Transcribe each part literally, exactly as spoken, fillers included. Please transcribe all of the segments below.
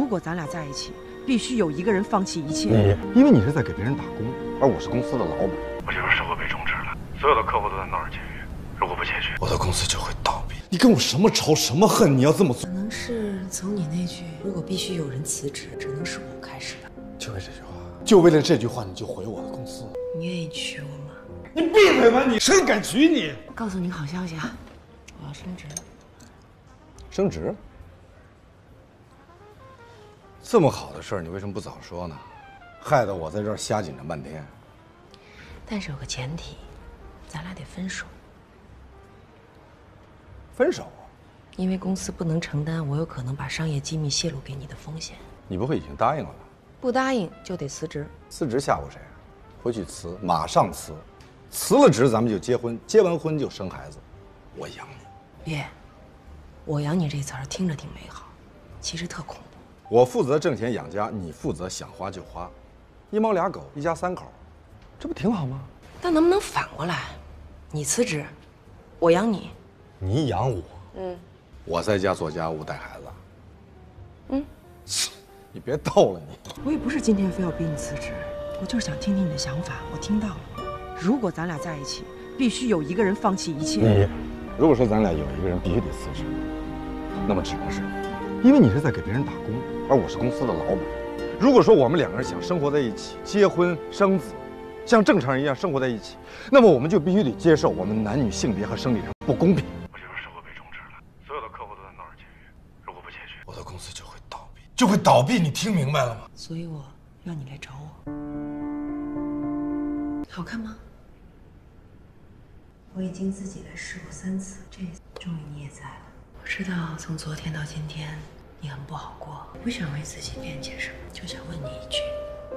果咱俩在一起，必须有一个人放弃一切。 你，因为你是在给别人打工，而我是公司的老板。 我这边社会被终止了，所有的客户都在闹着解约，如果不解决，我的公司就会倒闭。 你跟我什么仇什么恨？你要这么做， 可能是从你那句“如果必须有人辞职，只能是我”开始的。 就为这句话，就为了这句话，你就毁我的公司？ 你愿意娶我吗？ 你闭嘴吧你！谁敢娶你？ 告诉你好消息啊，我要升职。 升职？这么好的事儿，你为什么不早说呢？害得我在这儿瞎紧张半天。 但是有个前提，咱俩得分手。 分手？ 因为公司不能承担我有可能把商业机密泄露给你的风险。 你不会已经答应了吧？ 不答应就得辞职。 辞职吓唬谁？回去辞，马上辞。辞了职，咱们就结婚，结完婚就生孩子，我养你。 别，我养你这词儿听着挺美好，其实特恐怖。 我负责挣钱养家，你负责想花就花，一猫俩狗，一家三口，这不挺好吗？ 但能不能反过来，你辞职，我养你？ 你养我？ 嗯。 我在家做家务带孩子。 嗯。 你别逗了你。 我也不是今天非要逼你辞职，我就是想听听你的想法。我听到了，如果咱俩在一起，必须有一个人放弃一切。 你，如果说咱俩有一个人必须得辞职，那么只能是你，因为你是在给别人打工，而我是公司的老板。如果说我们两个人想生活在一起，结婚生子，像正常人一样生活在一起，那么我们就必须得接受我们男女性别和生理上不公平。 我这边社会被终止了，所有的客户都在闹着解约，如果不解决， 我的公司就会倒闭，就会倒闭。你听明白了吗？ 所以我让你来找我，好看吗？我已经自己来试过三次，这次终于你也在了。我知道从昨天到今天你很不好过，我不想为自己辩解什么，就想问你一句：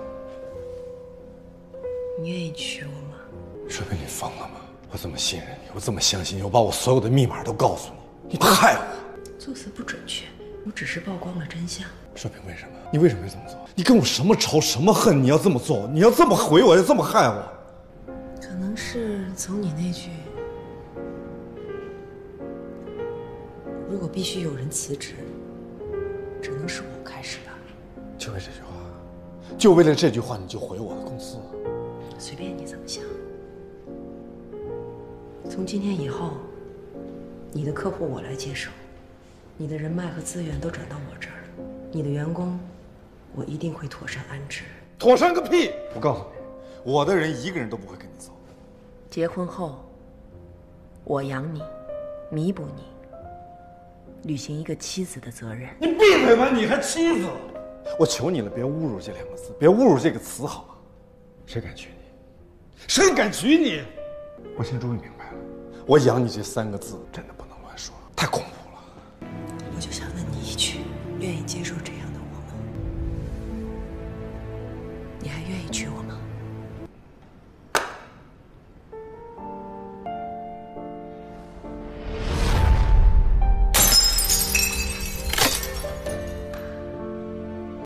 你愿意娶我吗？ 水萍，你疯了吗？我这么信任你，我这么相信你，我把我所有的密码都告诉你，你害我。 措辞不准确，我只是曝光了真相。 水萍，为什么？你为什么要这么做？你跟我什么仇什么恨？你要这么做？你要这么毁我，要这么害我？ 可能是从你那句“如果必须有人辞职，只能是我”开始的。 就为这句话，就为了这句话，你就毁我的公司？ 随便你怎么想。从今天以后，你的客户我来接手，你的人脉和资源都转到我这儿，你的员工，我一定会妥善安置。 妥善个屁！我告诉你，我的人一个人都不会跟你走。 结婚后，我养你，弥补你，履行一个妻子的责任。 你闭嘴吧！你还妻子？我求你了，别侮辱这两个字，别侮辱这个词，好吗？谁敢娶你？谁敢娶你？我现在终于明白了，我养你这三个字真的不能乱说，太恐怖了。 我就想问你一句，愿意接受这样